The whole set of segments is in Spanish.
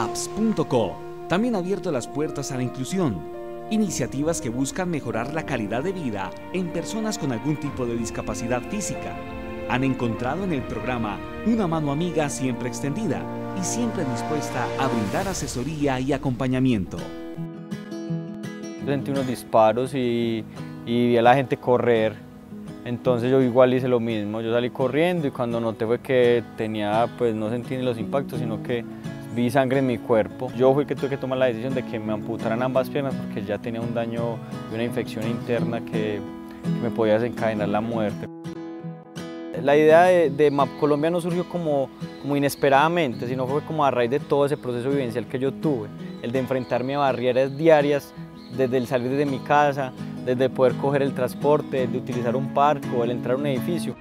apps.co también ha abierto las puertas a la inclusión, iniciativas que buscan mejorar la calidad de vida en personas con algún tipo de discapacidad física. Han encontrado en el programa una mano amiga siempre extendida y siempre dispuesta a brindar asesoría y acompañamiento. Sentí unos disparos y vi a la gente correr, entonces yo igual hice lo mismo, yo salí corriendo y cuando noté fue que tenía, pues no sentí ni los impactos, sino que vi sangre en mi cuerpo. Yo fui el que tuve que tomar la decisión de que me amputaran ambas piernas porque ya tenía un daño y una infección interna que me podía desencadenar la muerte. La idea de MAP Colombia no surgió como inesperadamente, sino fue como a raíz de todo ese proceso vivencial que yo tuve, el de enfrentarme a barreras diarias, desde el salir de mi casa, desde poder coger el transporte, de utilizar un parque o el entrar a un edificio.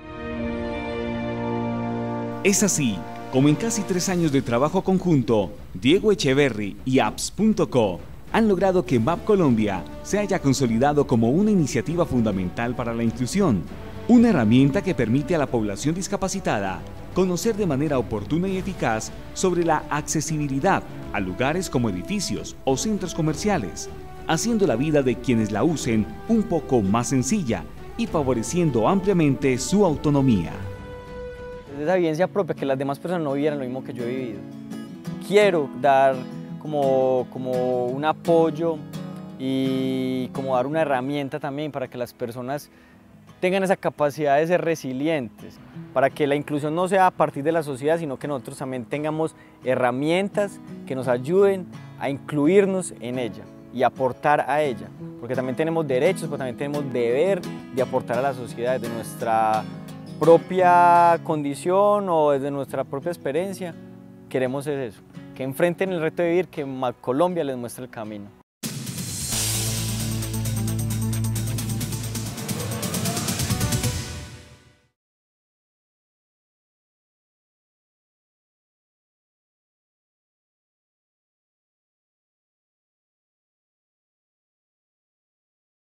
Es así como en casi 3 años de trabajo conjunto, Diego Echeverry y apps.co han logrado que MAP Colombia se haya consolidado como una iniciativa fundamental para la inclusión, una herramienta que permite a la población discapacitada conocer de manera oportuna y eficaz sobre la accesibilidad a lugares como edificios o centros comerciales, haciendo la vida de quienes la usen un poco más sencilla y favoreciendo ampliamente su autonomía. Esa vivencia propia, que las demás personas no vivieran lo mismo que yo he vivido. Quiero dar como un apoyo y como dar una herramienta también para que las personas tengan esa capacidad de ser resilientes, para que la inclusión no sea a partir de la sociedad, sino que nosotros también tengamos herramientas que nos ayuden a incluirnos en ella y aportar a ella, porque también tenemos derechos, pero también tenemos deber de aportar a la sociedad desde nuestra propia condición o desde nuestra propia experiencia. Queremos es eso, que enfrenten el reto de vivir, que MAP Colombia les muestre el camino.